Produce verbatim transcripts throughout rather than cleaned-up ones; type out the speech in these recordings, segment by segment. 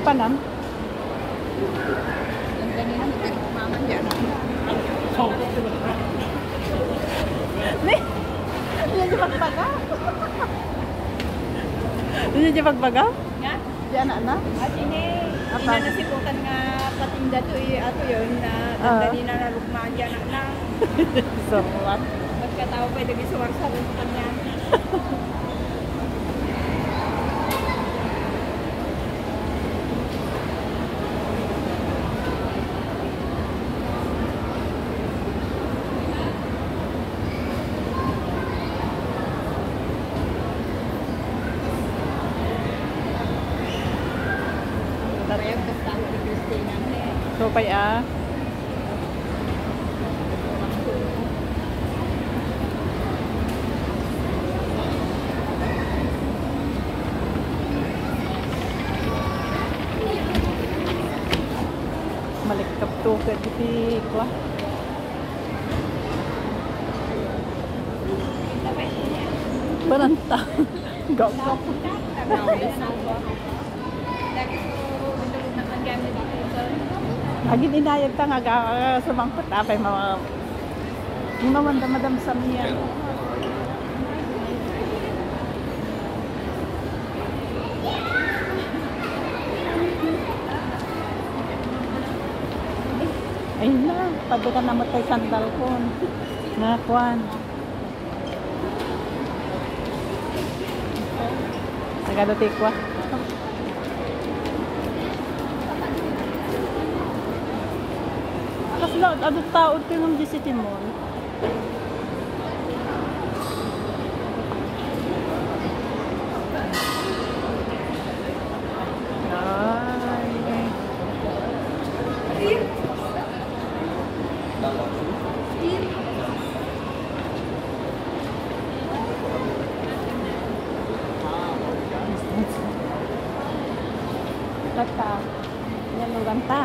pa nam? Ang ganina nagmamaman dyan. Ni? Diyan siya pagbaga? Diyan siya pagbaga? Nga? Diyan na na? At ini, Apa? ina nasiputan nga patinda to eh, ato yun na Ah. ang ganina na lukmaan dyan na na. So, what? Pagkatao pa, nag-isuwar sa rin niya. Parehong kastawa ni Christina na eh. So, pay ah. Malikap to ka di ko. Baranta. Gawak. Lagi dinayag ta nga ga- sa mga patapay mga hindi mamandam-madam sa miya. Ayun na, pwede ka namatay sandal ko. Nakakuan. Nagadatikwa. Kasi na, ano tao ito yung D C T Mall. Ay. Kata, yan ang ganta.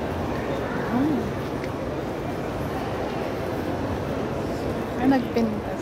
Ay, nagpinta.